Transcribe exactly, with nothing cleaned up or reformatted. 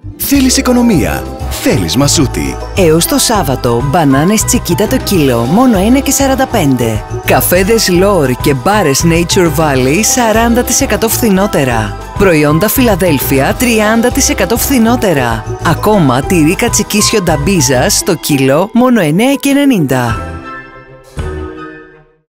Θέλεις οικονομία. Θέλεις Μασούτη. Έως το Σάββατο, μπανάνες τσικίτα το κιλό, μόνο ένα και σαράντα πέντε. Καφέδες Λόρ και μπάρες Nature Valley, σαράντα τοις εκατό φθηνότερα. Προϊόντα Φιλαδέλφια, τριάντα τοις εκατό φθηνότερα. Ακόμα τυρί κατσικίσιο Νταμπίζα στο κιλό, μόνο εννέα και ενενήντα.